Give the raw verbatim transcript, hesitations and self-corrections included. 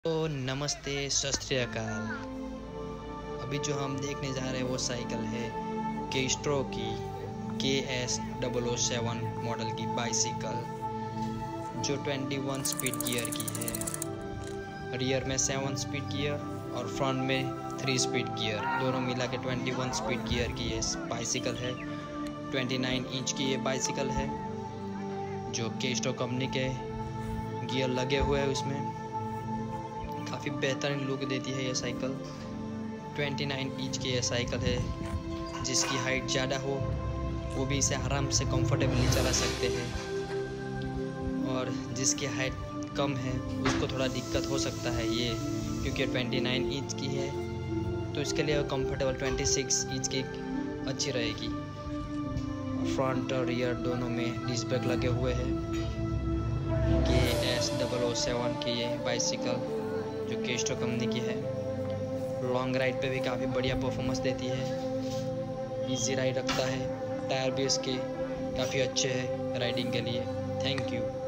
तो नमस्ते, सत श्री अकाल। अभी जो हम देखने जा रहे हैं वो साइकिल है केस्ट्रो की K S double O seven model की बाइसिकल, जो इक्कीस स्पीड गियर की है। रियर में सेवन स्पीड गियर और फ्रंट में थ्री स्पीड गियर, दोनों मिला के इक्कीस स्पीड गियर की ये बाइसिकल है। उनतीस इंच की ये बाइसिकल है, जो केस्ट्रो कंपनी के गियर लगे हुए हैं उसमें। काफ़ी बेहतरीन लुक देती है ये साइकिल। उनतीस इंच की ये साइकिल है, जिसकी हाइट ज़्यादा हो वो भी इसे आराम से कंफर्टेबली चला सकते हैं, और जिसकी हाइट कम है उसको थोड़ा दिक्कत हो सकता है ये, क्योंकि उनतीस इंच की है तो इसके लिए कंफर्टेबल छब्बीस इंच की अच्छी रहेगी। फ्रंट और रियर दोनों में डिस्क ब्रेक लगे हुए हैं। के एस डबल ओ सेवन की ये बाइसिकल जो केस्ट्रो कंपनी की है, लॉन्ग राइड पे भी काफ़ी बढ़िया परफॉर्मेंस देती है। इजी राइड रखता है, टायर भी इसके काफ़ी अच्छे हैं राइडिंग के लिए। Thank you.